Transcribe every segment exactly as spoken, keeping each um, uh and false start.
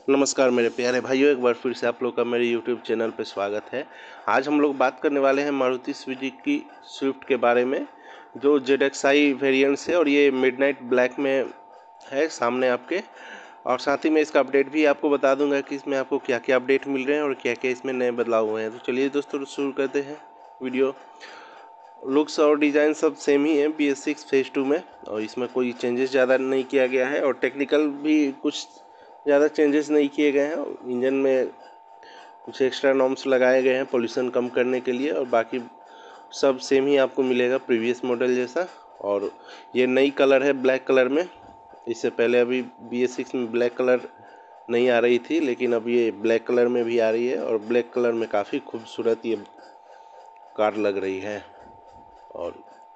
नमस्कार मेरे प्यारे भाइयों, एक बार फिर से आप लोग का मेरे यूट्यूब चैनल पर स्वागत है। आज हम लोग बात करने वाले हैं मारुति सुजुकी स्विफ्ट के बारे में, जो जेड एक्स आई वेरियंट्स है और ये मिडनाइट ब्लैक में है सामने आपके। और साथ ही मैं इसका अपडेट भी आपको बता दूंगा कि इसमें आपको क्या क्या अपडेट मिल रहे हैं और क्या क्या इसमें नए बदलाव हुए हैं। तो चलिए दोस्तों शुरू करते हैं वीडियो। लुक्स और डिज़ाइन सब सेम ही है B S six phase two में, और इसमें कोई चेंजेस ज़्यादा नहीं किया गया है और टेक्निकल भी कुछ ज़्यादा चेंजेस नहीं किए गए हैं। इंजन में कुछ एक्स्ट्रा नॉर्म्स लगाए गए हैं पोल्यूशन कम करने के लिए, और बाकी सब सेम ही आपको मिलेगा प्रीवियस मॉडल जैसा। और ये नई कलर है ब्लैक कलर में। इससे पहले अभी बी एस सिक्स में ब्लैक कलर नहीं आ रही थी, लेकिन अब ये ब्लैक कलर में भी आ रही है और ब्लैक कलर में काफ़ी खूबसूरत ये कार लग रही है। और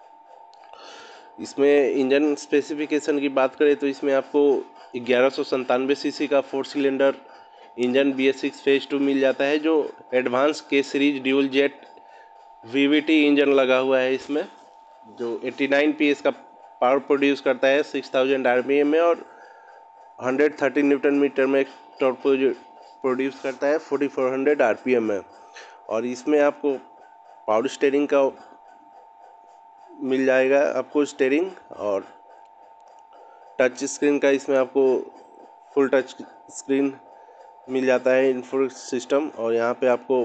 इसमें इंजन स्पेसिफिकेशन की बात करें तो इसमें आपको ग्यारह सौ संतानवे सीसी का four cylinder engine B S six phase two मिल जाता है, जो advance K series dual jet V V T engine लगा हुआ है इसमें, जो नवासी पी एस का पावर प्रोड्यूस करता है six thousand R P M में, और एक सौ तीस न्यूटन मीटर में टॉर्क प्रोड्यूस करता है forty four hundred R P M में। और इसमें आपको पावर स्टीयरिंग का मिल जाएगा आपको स्टीयरिंग, और टच स्क्रीन का इसमें आपको फुल टच स्क्रीन मिल जाता है इन्फो सिस्टम। और यहाँ पे आपको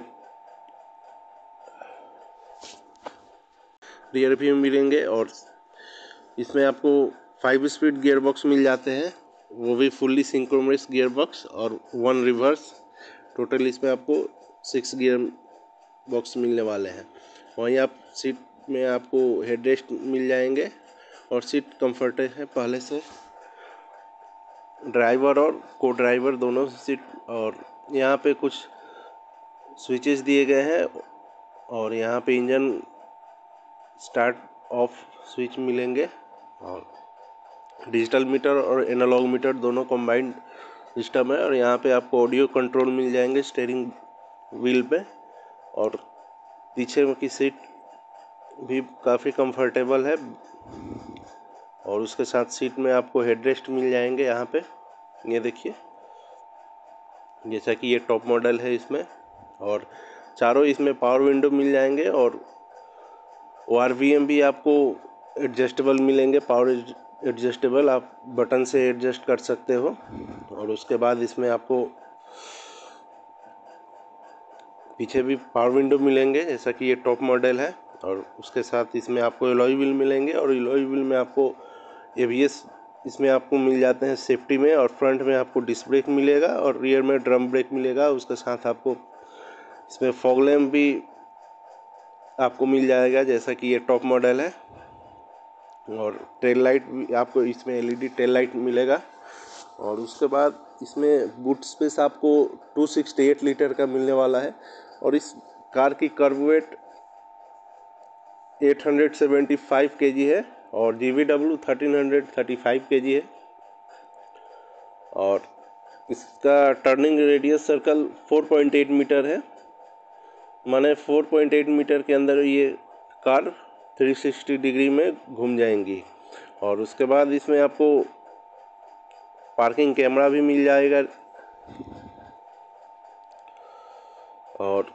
रियर भी मिलेंगे, और इसमें आपको फाइव स्पीड गियर बॉक्स मिल जाते हैं, वो भी फुल्ली सिंक्रोनस गियर बॉक्स और वन रिवर्स। टोटल इसमें आपको सिक्स गियर बॉक्स मिलने वाले हैं। वहीं आप सीट में आपको हेडरेस्ट मिल जाएंगे, और सीट कंफर्ट है पहले से, ड्राइवर और को ड्राइवर दोनों सीट। और यहाँ पे कुछ स्विचेस दिए गए हैं, और यहाँ पे इंजन स्टार्ट ऑफ स्विच मिलेंगे, और डिजिटल मीटर और एनालॉग मीटर दोनों कॉम्बाइंड सिस्टम है। और यहाँ पे आपको ऑडियो कंट्रोल मिल जाएंगे स्टीयरिंग व्हील पे, और पीछे की सीट भी काफ़ी कंफर्टेबल है, और उसके साथ सीट में आपको हेडरेस्ट मिल जाएंगे यहाँ पे। ये देखिए, जैसा कि ये टॉप मॉडल है इसमें, और चारों इसमें पावर विंडो मिल जाएंगे, और ओ आर वी एम भी आपको एडजस्टेबल मिलेंगे, पावर एडजस्टेबल, आप बटन से एडजस्ट कर सकते हो। और उसके बाद इसमें आपको पीछे भी पावर विंडो मिलेंगे, जैसा कि ये टॉप मॉडल है। और उसके साथ इसमें आपको एलॉय व्हील मिलेंगे, और एलॉय व्हील में आपको ए बी एस इसमें आपको मिल जाते हैं सेफ्टी में, और फ्रंट में आपको डिस्क ब्रेक मिलेगा, और रियर में ड्रम ब्रेक मिलेगा। उसके साथ आपको इसमें फॉग लैम्प भी आपको मिल जाएगा, जैसा कि ये टॉप मॉडल है। और टेल लाइट भी आपको इसमें L E D tail light मिलेगा। और उसके बाद इसमें बूट स्पेस आपको टू सिक्सटी एट लीटर का मिलने वाला है, और इस कार की kerb weight eight hundred seventy five K G है, और G V W thirteen hundred thirty five K G है। और इसका turning radius circle four point eight metre है, माने फोर पॉइंट एट मीटर के अंदर ये कार थ्री सिक्सटी डिग्री में घूम जाएंगी। और उसके बाद इसमें आपको पार्किंग कैमरा भी मिल जाएगा, और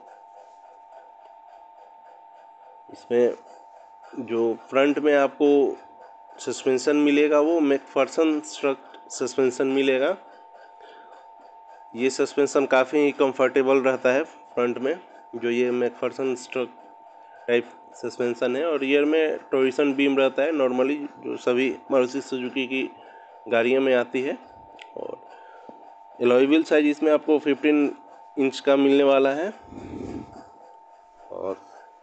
इसमें जो फ्रंट में आपको सस्पेंशन मिलेगा वो मैकफर्सन स्ट्रक सस्पेंशन मिलेगा। ये सस्पेंशन काफ़ी कंफर्टेबल रहता है फ्रंट में, जो ये मैकफर्सन स्ट्रक टाइप सस्पेंशन है। और रियर में टॉरिसन बीम रहता है नॉर्मली, जो सभी मारुति सुजुकी की गाड़ियों में आती है। और एलॉय व्हील साइज इसमें आपको फिफ्टीन इंच का मिलने वाला है, और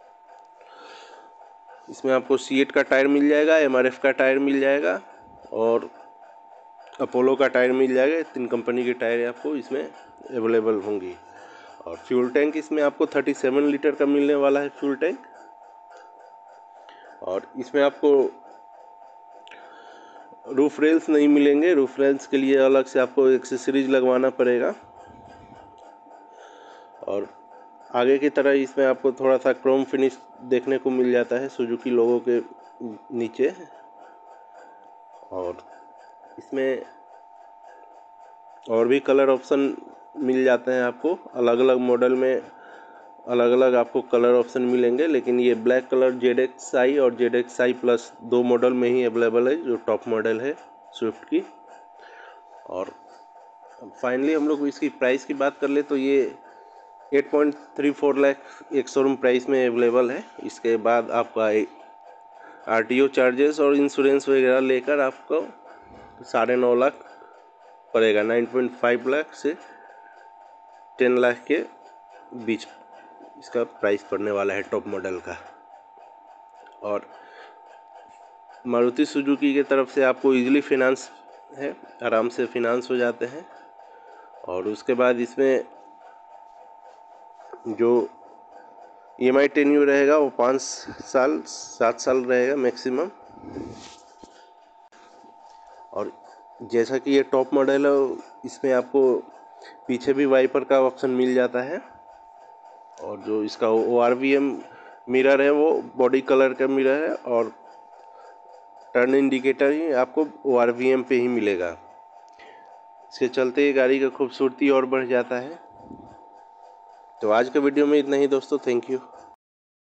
इसमें आपको सी एट का टायर मिल जाएगा, एम आर एफ का टायर मिल जाएगा, और अपोलो का टायर मिल जाएगा। तीन कंपनी के टायर आपको इसमें अवेलेबल होंगी। और फ्यूल टैंक इसमें आपको थर्टी सेवन लीटर का मिलने वाला है फ्यूल टैंक। और इसमें आपको रूफ रेल्स नहीं मिलेंगे, रूफ रेल्स के लिए अलग से आपको एक्सेसरीज लगवाना पड़ेगा। और आगे की तरह इसमें आपको थोड़ा सा क्रोम फिनिश देखने को मिल जाता है सुजुकी लोगो के नीचे। और इसमें और भी कलर ऑप्शन मिल जाते हैं आपको, अलग अलग मॉडल में अलग अलग आपको कलर ऑप्शन मिलेंगे, लेकिन ये black colour Z X I और जेड एक्स आई प्लस दो मॉडल में ही अवेलेबल है, जो टॉप मॉडल है स्विफ्ट की। और फाइनली हम लोग इसकी प्राइस की बात कर ले तो ये eight point three four lakh एक शोरूम प्राइस में अवेलेबल है। इसके बाद आपका आर टी ओ चार्जेस और इंश्योरेंस वगैरह लेकर आपको साढ़े नौ लाख पड़ेगा। नाइन पॉइंट फाइव लाख से टेन लाख के बीच इसका प्राइस पड़ने वाला है टॉप मॉडल का। और मारुति सुजुकी की तरफ से आपको इजीली फिनांस है, आराम से फिनांस हो जाते हैं। और उसके बाद इसमें जो ई एम आई टेन्यूर रहेगा वो पाँच साल सात साल रहेगा मैक्सिमम। और जैसा कि ये टॉप मॉडल है, इसमें आपको पीछे भी वाइपर का ऑप्शन मिल जाता है। और जो इसका O R V M mirror है वो बॉडी कलर का मिरर है, और टर्न इंडिकेटर ही आपको ओ आर वी एम पे ही मिलेगा। इसके चलते ये गाड़ी का खूबसूरती और बढ़ जाता है। तो आज के वीडियो में इतना ही दोस्तों, थैंक यू।